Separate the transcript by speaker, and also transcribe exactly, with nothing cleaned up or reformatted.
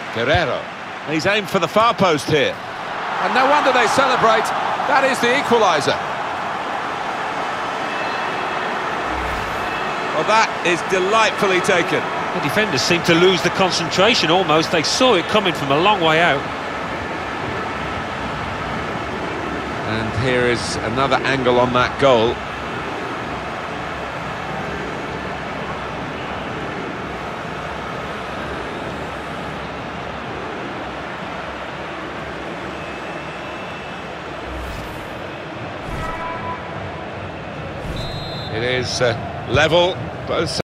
Speaker 1: Guerrero. He's aimed for the far post here.
Speaker 2: And no wonder they celebrate. That is the equaliser. Well, that is delightfully taken.
Speaker 3: The defenders seem to lose the concentration almost. They saw it coming from a long way out.
Speaker 1: And here is another angle on that goal. It is uh, level, both